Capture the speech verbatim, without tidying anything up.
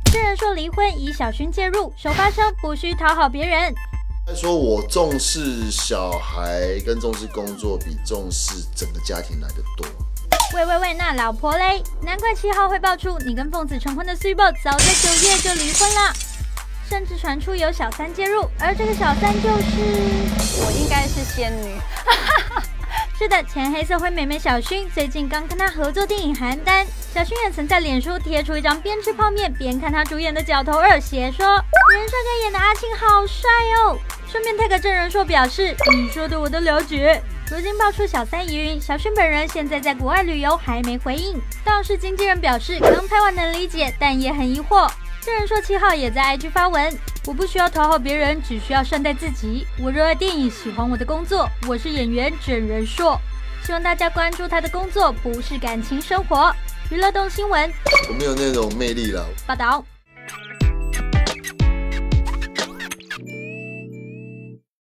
郑人硕离婚，以小薰介入，首发声不需讨好别人。 他说我重视小孩跟重视工作，比重视整个家庭来的多。 喂喂喂，那老婆嘞？难怪七号会爆出你跟凤子成婚的 Super 早在九月就离婚了，甚至传出有小三介入，而这个小三就是我应该是仙女。 是的，前黑社会妹妹小薰最近刚跟她合作电影《邯郸》，小薰也曾在脸书贴出一张边吃泡面边看她主演的《角头二》，写说人帅哥演的阿庆好帅哦，顺便 tag 郑人硕表示你说的我都了解。如今爆出小三疑云，小薰本人现在在国外旅游，还没回应。倒是经纪人表示刚拍完能理解，但也很疑惑。郑人硕七号也在 I G 发文，我不需要讨好别人，只需要善待自己。我热爱电影，喜欢我的工作，我是演员郑人硕。希望大家关注他的工作，不是感情生活。娱乐动新闻， 我没有那种魅力了。 报道。